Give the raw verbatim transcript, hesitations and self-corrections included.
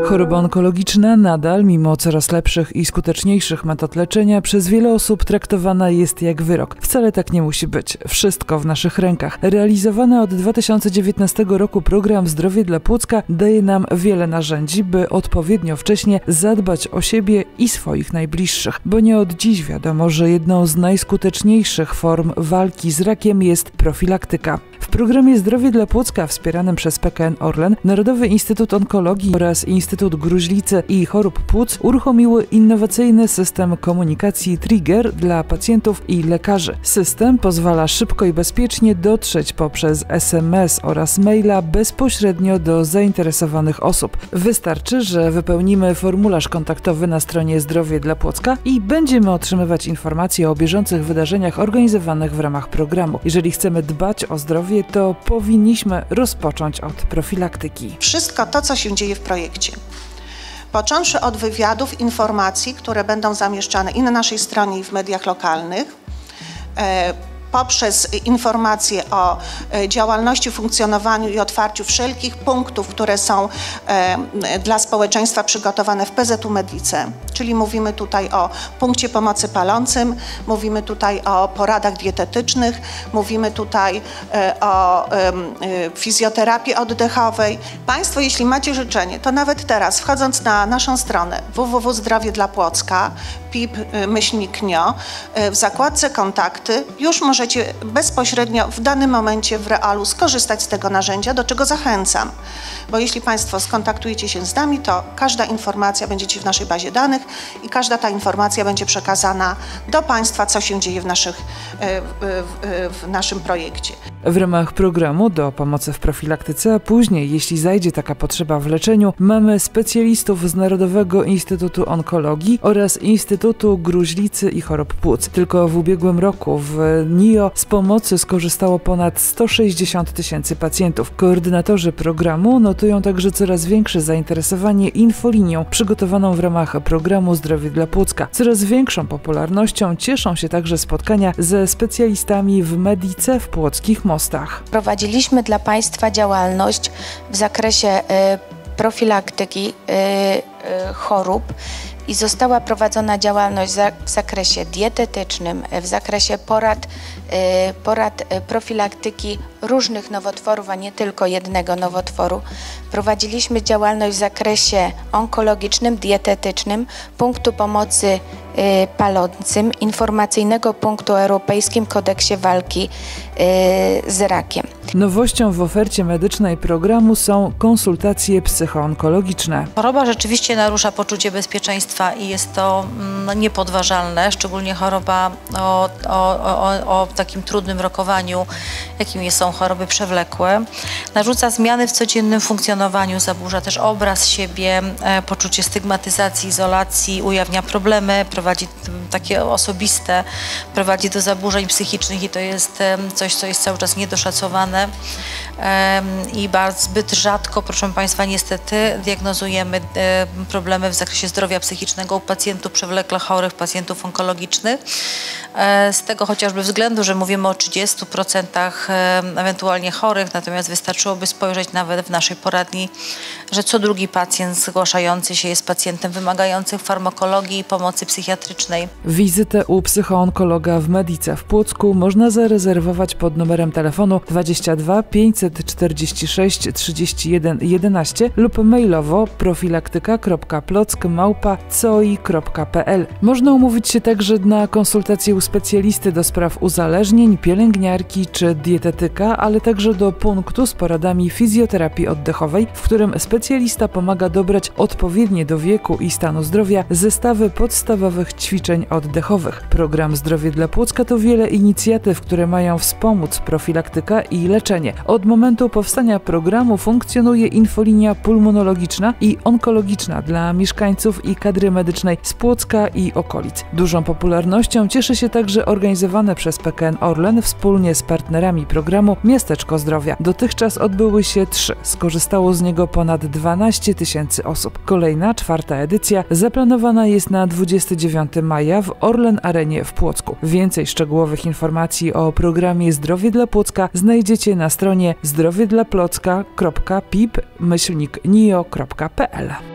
Choroba onkologiczna nadal, mimo coraz lepszych i skuteczniejszych metod leczenia, przez wiele osób traktowana jest jak wyrok. Wcale tak nie musi być. Wszystko w naszych rękach. Realizowany od dwa tysiące dziewiętnastego roku program Zdrowie dla Płocka daje nam wiele narzędzi, by odpowiednio wcześnie zadbać o siebie i swoich najbliższych. Bo nie od dziś wiadomo, że jedną z najskuteczniejszych form walki z rakiem jest profilaktyka. W programie Zdrowie dla Płocka wspieranym przez P K N Orlen, Narodowy Instytut Onkologii oraz Instytut Gruźlicy i Chorób Płuc uruchomiły innowacyjny system komunikacji Trigger dla pacjentów i lekarzy. System pozwala szybko i bezpiecznie dotrzeć poprzez S M S oraz maila bezpośrednio do zainteresowanych osób. Wystarczy, że wypełnimy formularz kontaktowy na stronie Zdrowie dla Płocka i będziemy otrzymywać informacje o bieżących wydarzeniach organizowanych w ramach programu. Jeżeli chcemy dbać o zdrowie, to powinniśmy rozpocząć od profilaktyki. Wszystko to, co się dzieje w projekcie, począwszy od wywiadów, informacji, które będą zamieszczane i na naszej stronie, i w mediach lokalnych, e, poprzez informacje o działalności, funkcjonowaniu i otwarciu wszelkich punktów, które są e, dla społeczeństwa przygotowane w P Z U Medice, czyli mówimy tutaj o punkcie pomocy palącym, mówimy tutaj o poradach dietetycznych, mówimy tutaj e, o e, fizjoterapii oddechowej. Państwo, jeśli macie życzenie, to nawet teraz, wchodząc na naszą stronę w w w kropka zdrowie dla Płocka, P I P myślnik N I O, w zakładce kontakty już możecie bezpośrednio w danym momencie w realu skorzystać z tego narzędzia, do czego zachęcam. Bo jeśli Państwo skontaktujecie się z nami, to każda informacja będzie w naszej bazie danych i każda ta informacja będzie przekazana do Państwa, co się dzieje w, naszych, w, w naszym projekcie. W ramach programu do pomocy w profilaktyce, a później, jeśli zajdzie taka potrzeba w leczeniu, mamy specjalistów z Narodowego Instytutu Onkologii oraz Instytutu Gruźlicy i Chorób Płuc. Tylko w ubiegłym roku w N I O z pomocy skorzystało ponad sto sześćdziesiąt tysięcy pacjentów. Koordynatorzy programu notują także coraz większe zainteresowanie infolinią przygotowaną w ramach programu Zdrowie dla Płocka. Coraz większą popularnością cieszą się także spotkania ze specjalistami w Medice w płockich mostach. Prowadziliśmy dla Państwa działalność w zakresie y, profilaktyki y, y, chorób i została prowadzona działalność w zakresie dietetycznym, w zakresie porad, porad profilaktyki różnych nowotworów, a nie tylko jednego nowotworu. Prowadziliśmy działalność w zakresie onkologicznym, dietetycznym, punktu pomocy palącym, informacyjnego punktu o Europejskim Kodeksie Walki z rakiem. Nowością w ofercie medycznej programu są konsultacje psychoonkologiczne. Choroba rzeczywiście narusza poczucie bezpieczeństwa i jest to no, niepodważalne, szczególnie choroba o, o, o, o takim trudnym rokowaniu, jakim są choroby przewlekłe. Narzuca zmiany w codziennym funkcjonowaniu, zaburza też obraz siebie, e, poczucie stygmatyzacji, izolacji, ujawnia problemy, prowadzi takie osobiste, prowadzi do zaburzeń psychicznych i to jest e, coś, co jest cały czas niedoszacowane. I bardzo zbyt rzadko, proszę Państwa, niestety diagnozujemy problemy w zakresie zdrowia psychicznego u pacjentów przewlekle chorych, pacjentów onkologicznych. Z tego chociażby względu, że mówimy o trzydziestu procentach ewentualnie chorych, natomiast wystarczyłoby spojrzeć nawet w naszej poradni, że co drugi pacjent zgłaszający się jest pacjentem wymagającym farmakologii i pomocy psychiatrycznej. Wizytę u psychoonkologa w Medice w Płocku można zarezerwować pod numerem telefonu dwadzieścia dwa pięćset czterdzieści sześć trzydzieści jeden jedenaście lub mailowo profilaktyka kropka plock małpa coi kropka pl. Można umówić się także na konsultację u specjalisty do spraw uzależnień, pielęgniarki czy dietetyka, ale także do punktu z poradami fizjoterapii oddechowej, w którym specjalista pomaga dobrać odpowiednie do wieku i stanu zdrowia zestawy podstawowych ćwiczeń oddechowych. Program Zdrowie dla Płocka to wiele inicjatyw, które mają wspomóc profilaktyka i leczenie. Od momentu powstania programu funkcjonuje infolinia pulmonologiczna i onkologiczna dla mieszkańców i kadry medycznej z Płocka i okolic. Dużą popularnością cieszy się także organizowane przez P K N Orlen wspólnie z partnerami programu Miasteczko Zdrowia. Dotychczas odbyły się trzy. Skorzystało z niego ponad dwanaście tysięcy osób. Kolejna, czwarta edycja zaplanowana jest na dwudziestego dziewiątego maja w Orlen Arenie w Płocku. Więcej szczegółowych informacji o programie Zdrowie dla Płocka znajdziecie na stronie zdrowie dla płocka kropka pip myślnik n i o kropka p l.